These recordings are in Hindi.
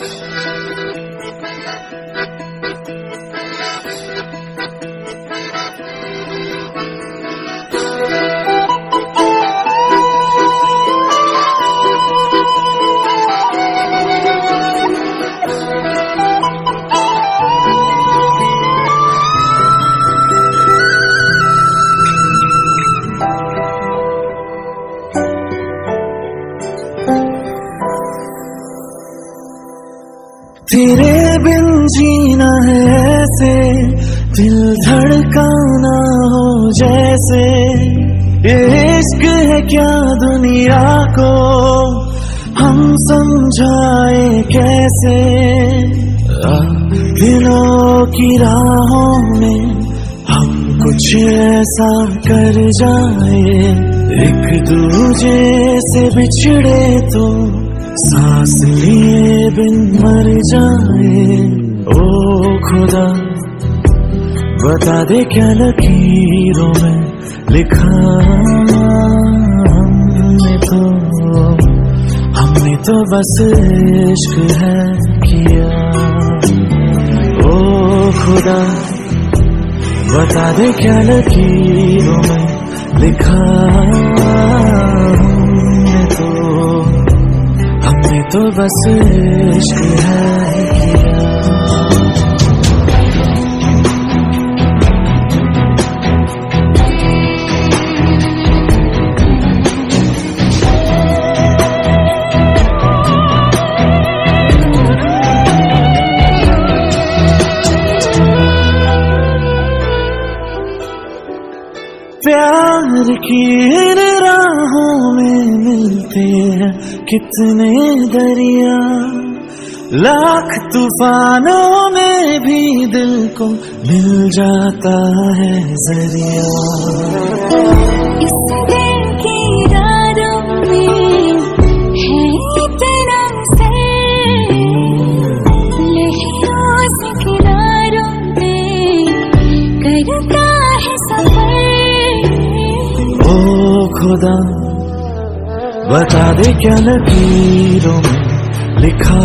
तेरे बिन जीना है ऐसे, दिल धड़काना हो जैसे। ये इश्क है क्या दुनिया को हम समझाए कैसे। दिलों की राहों में हम कुछ ऐसा कर जाए, एक दूजे से बिछड़े तो सांस लिए बिन मर जाए। ओ खुदा बता दे क्या लकीरों में लिखा हमने तो बस इश्क है किया। ओ खुदा बता दे क्या लकीरों में लिखा हमने तो बस इश्क है किया। प्यार की इन राहों में मिलते हैं कितने दरिया, लाख तूफानों में भी दिल को मिल जाता है जरिया। इस दिल की रातों में है इतना सर, लहरों से किनारों पे करता है सफर। ओ खुदा बता दे क्या लकीरों में लिखा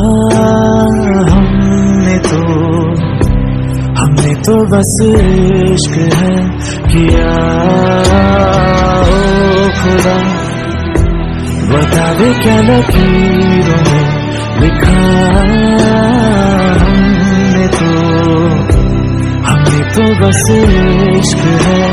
हमने तो बस इश्क है किया। ओ खुदा बता दे क्या लकीरों में लिखा हमने तो बस इश्क है